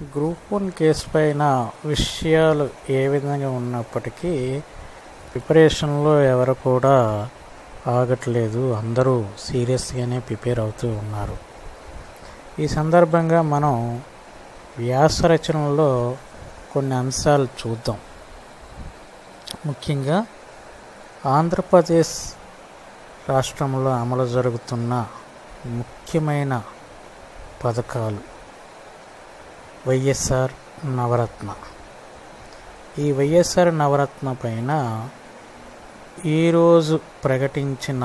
Group 1 case పైన విషయాలు ఏ విధంగా ఉన్నప్పటికీ ప్రిపరేషన్లో ఎవరు కూడా ఆగట్లేదు. అందరూ సీరియస్గానే ప్రిపేర్ అవుతూ ఉన్నారు. ఈ సందర్భంగా మనం వ్యాస రచనలో కొన్ని అంశాలు చూద్దాం. ముఖ్యంగా ఆంధ్రప్రదేశ్ రాష్ట్రంలో అమలు జరుగుతున్న ముఖ్యమైన పథకాలు వైఎస్ఆర్ నవరత్న. ఈ వైఎస్ఆర్ నవరత్న పైన ఈరోజు ప్రకటించిన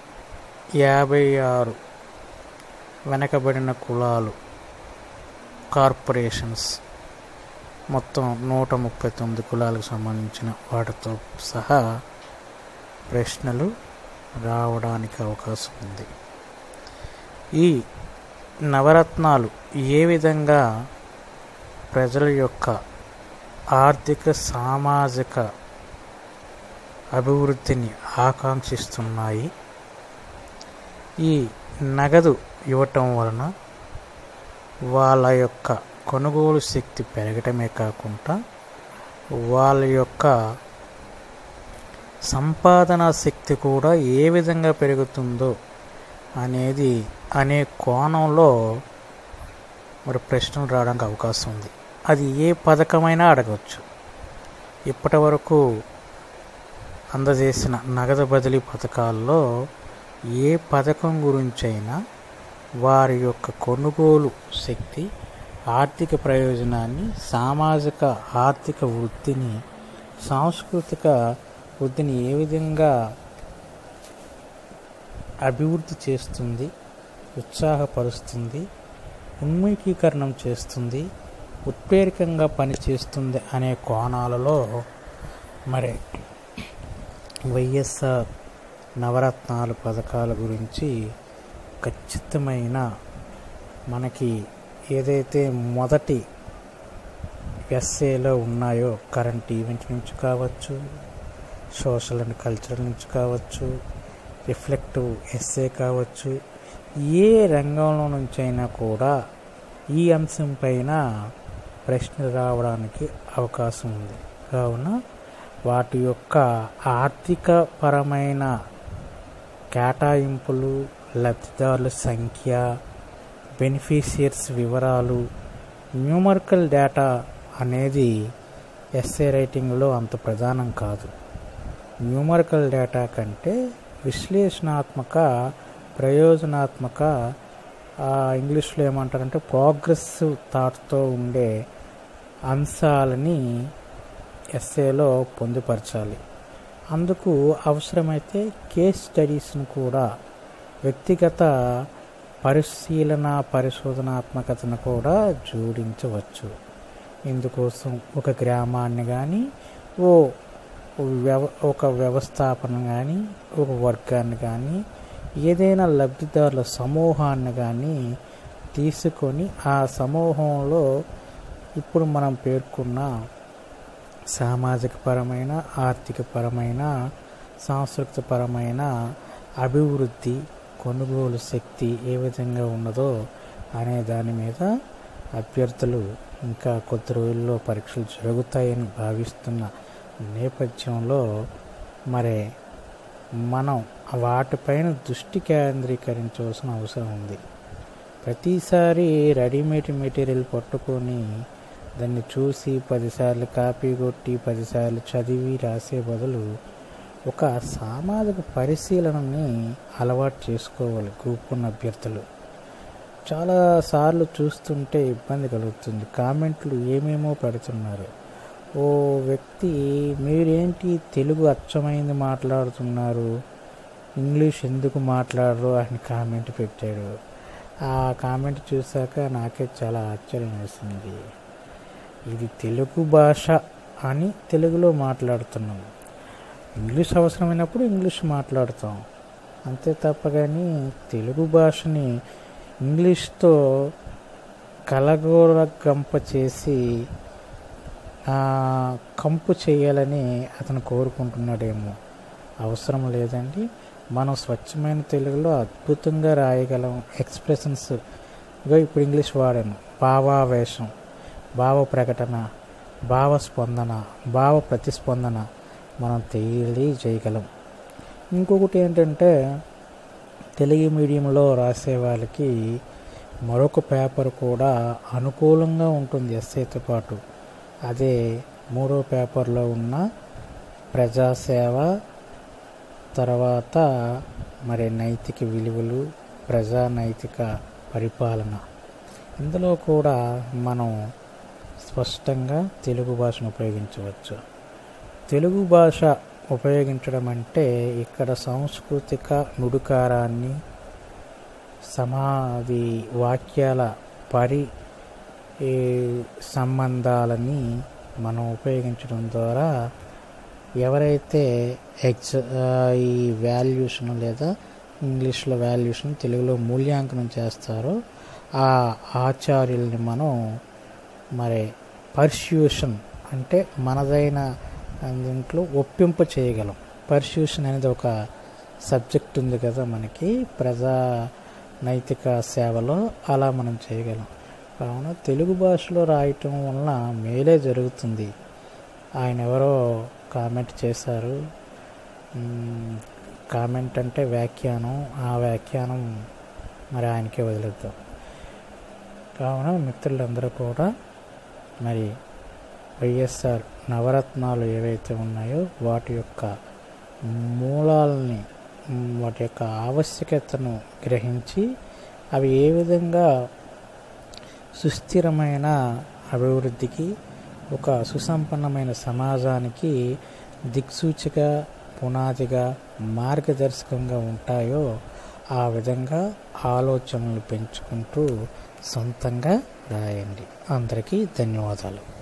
56 వెనకబడిన కులాలు కార్పొరేషన్స్, మొత్తం 139 కులాలకు సంబంధించిన వాటితో సహా ప్రశ్నలు రావడానికి అవకాశం ఉంది. ఈ నవరత్నాలు ఏ విధంగా ప్రజల యొక్క ఆర్థిక సామాజిక అభివృద్ధిని ఆకాంక్షిస్తున్నాయి. ఈ నగదు ఇవ్వటం వలన వాళ్ళ యొక్క కొనుగోలు శక్తి పెరగటమే కాకుండా వాళ్ళ యొక్క సంపాదన శక్తి కూడా ఏ విధంగా పెరుగుతుందో అనే కోణంలో మరి ప్రశ్నలు రావడానికి అవకాశం ఉంది. అది ఏ పథకమైనా అడగవచ్చు. ఇప్పటి వరకు అందజేసిన నగదు బదిలీ పథకాల్లో ఏ పథకం గురించైనా వారి యొక్క కొనుగోలు శక్తి, ఆర్థిక ప్రయోజనాన్ని, సామాజిక ఆర్థిక వృద్ధిని, సాంస్కృతిక వృద్ధిని ఏ విధంగా అభివృద్ధి చేస్తుంది, ఉత్సాహపరుస్తుంది, ఉన్ముఖీకరణం చేస్తుంది, ఉత్ప్రేరకంగా పనిచేస్తుంది అనే కోణాలలో మరి వైఎస్ఆర్ నవరత్నాల పథకాల గురించి ఖచ్చితమైన మనకి ఏదైతే మొదటి ఎస్ఏలో ఉన్నాయో కరెంట్ ఈవెంట్ నుంచి కావచ్చు, సోషల్ అండ్ కల్చరల్ నుంచి కావచ్చు, రిఫ్లెక్టివ్ ఎస్ఏ కావచ్చు, ఏ రంగంలో నుంచైనా కూడా ఈ అంశం పైన ప్రశ్నలు రావడానికి అవకాశం ఉంది. కావున వాటి యొక్క ఆర్థిక పరమైన కేటాయింపులు, లబ్ధిదారుల సంఖ్య, బెనిఫిషియర్స్ వివరాలు, న్యూమరికల్ డేటా అనేది ఎస్ఏ రైటింగ్లో అంత ప్రధానం కాదు. న్యూమరికల్ డేటా కంటే విశ్లేషణాత్మక, ప్రయోజనాత్మక, ఇంగ్లీష్లో ఏమంటారంటే ప్రోగ్రెసివ్ థాట్తో ఉండే అంశాలని ఎస్ఏలో పొందుపరచాలి. అందుకు అవసరమైతే కేస్ స్టడీస్ను కూడా, వ్యక్తిగత పరిశోధనాత్మకతను కూడా జోడించవచ్చు. ఇందుకోసం ఒక గ్రామాన్ని కానీ, ఒక వ్యవస్థాపన కానీ, ఒక వర్గాన్ని కానీ, ఏదైనా లబ్ధిదారుల సమూహాన్ని కానీ తీసుకొని ఆ సమూహంలో ఇప్పుడు మనం పేర్కొన్న సామాజిక పరమైన, ఆర్థిక పరమైన, సాంస్కృతిక పరమైన అభివృద్ధి, కొనుగోలు శక్తి ఏ విధంగా ఉన్నదో అనే దాని మీద అభ్యర్థులు ఇంకా కొద్ది రోజుల్లో పరీక్షలు జరుగుతాయని భావిస్తున్న నేపథ్యంలో మరి మనం వాటిపైన దృష్టి కేంద్రీకరించవలసిన అవసరం ఉంది. ప్రతిసారి రెడీమేడ్ మెటీరియల్ పట్టుకొని దాన్ని చూసి 10 సార్లు కాపీ కొట్టి 10 సార్లు చదివి రాసే బదులు ఒక సామాజిక పరిశీలనని అలవాటు చేసుకోవాలి. గ్రూప్ 1 అభ్యర్థులు చాలాసార్లు చూస్తుంటే ఇబ్బంది కలుగుతుంది. కామెంట్లు ఏమేమో పెడుతున్నారు. ఓ వ్యక్తి, మీరేంటి తెలుగు అచ్చమైంది మాట్లాడుతున్నారు, ఇంగ్లీష్ ఎందుకు మాట్లాడరు అని కామెంట్ పెట్టాడు. ఆ కామెంట్ చూశాక నాకే చాలా ఆశ్చర్యం వేసింది. ఇది తెలుగు భాష అని తెలుగులో మాట్లాడుతున్నాం, ఇంగ్లీష్ అవసరమైనప్పుడు ఇంగ్లీష్ మాట్లాడుతాం, అంతే తప్ప కానీ తెలుగు భాషని ఇంగ్లీష్తో కలగోరగంప చేసి కంపు చేయాలని అతను కోరుకుంటున్నాడేమో. అవసరం లేదండి. మనం స్వచ్ఛమైన తెలుగులో అద్భుతంగా రాయగలం. ఎక్స్ప్రెషన్స్ ఇప్పుడు ఇంగ్లీష్ వాడాను, భావావేశం, భావ ప్రకటన, భావ స్పందన, భావ ప్రతిస్పందన మనం తెలియజేయగలం. ఇంకొకటి ఏంటంటే, తెలుగు మీడియంలో రాసే వాళ్ళకి మరొక పేపర్ కూడా అనుకూలంగా ఉంటుంది ఎస్ఐతో పాటు. అదే మూడో పేపర్లో ఉన్న ప్రజాసేవ, తర్వాత మరి నైతిక విలువలు, ప్రజానైతిక పరిపాలన. ఇందులో కూడా మనం స్పష్టంగా తెలుగు భాషను ఉపయోగించవచ్చు. తెలుగు భాష ఉపయోగించడం అంటే ఇక్కడ సాంస్కృతిక నుడికారాన్ని, సమాధి వాక్యాల సంబంధాలని మనం ఉపయోగించడం ద్వారా ఎవరైతే ఈ వాల్యూషన్ లేదా ఇంగ్లీష్లో వాల్యూషన్ తెలుగులో మూల్యాంకనం చేస్తారో ఆ ఆచార్యుల్ని మనం మరి పర్స్యూషన్ అంటే మనదైన దీంట్లో ఒప్పింప చేయగలం. పర్స్యూషన్ అనేది ఒక సబ్జెక్ట్ ఉంది కదా మనకి ప్రజా నైతిక సేవలో, అలా మనం చేయగలం. కావున తెలుగు భాషలో రాయటం వలన మేలే జరుగుతుంది. ఆయన ఎవరో కామెంట్ చేశారు. కామెంట్ అంటే వ్యాఖ్యానం, ఆ వ్యాఖ్యానం మరి ఆయనకే వదిలేద్దాం. కావున మిత్రులందరూ కూడా మరి వైఎస్ఆర్ నవరత్నాలు ఏవైతే ఉన్నాయో వాటి యొక్క మూలాలని, వాటి యొక్క ఆవశ్యకతను గ్రహించి అవి ఏ విధంగా సుస్థిరమైన అభివృద్ధికి, ఒక సుసంపన్నమైన సమాజానికి దిక్సూచిక, పునాదిగా, మార్గదర్శకంగా ఉంటాయో ఆ విధంగా ఆలోచనలు పెంచుకుంటూ సొంతంగా రాయండి. అందరికీ ధన్యవాదాలు.